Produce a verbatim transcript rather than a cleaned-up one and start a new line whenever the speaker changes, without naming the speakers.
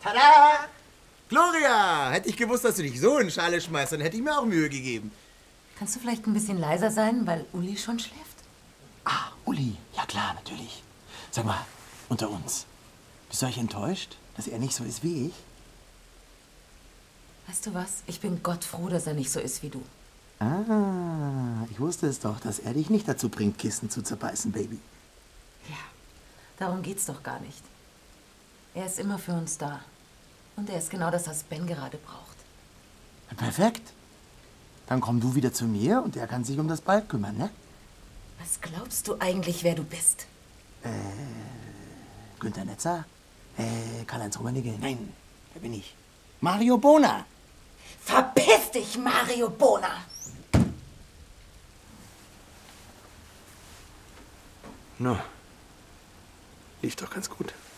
Tada! Gloria, hätte ich gewusst, dass du dich so in Schale schmeißt, dann hätte ich mir auch Mühe gegeben.
Kannst du vielleicht ein bisschen leiser sein, weil Uli schon schläft?
Ah, Uli. Ja klar, natürlich. Sag mal, unter uns. Bist du euch enttäuscht, dass er nicht so ist wie ich?
Weißt du was? Ich bin Gott froh, dass er nicht so ist wie du.
Ah, ich wusste es doch, dass er dich nicht dazu bringt, Kissen zu zerbeißen, Baby.
Ja, darum geht's doch gar nicht. Er ist immer für uns da. Und er ist genau das, was Ben gerade braucht.
Perfekt. Dann komm du wieder zu mir und er kann sich um das Ball kümmern, ne?
Was glaubst du eigentlich, wer du bist?
Äh, Günther Netzer? Äh, Karl-Heinz Rummenigge? Nein, wer bin ich? Mario Bona!
Verpiss dich, Mario Bona!
No. Lief doch ganz gut.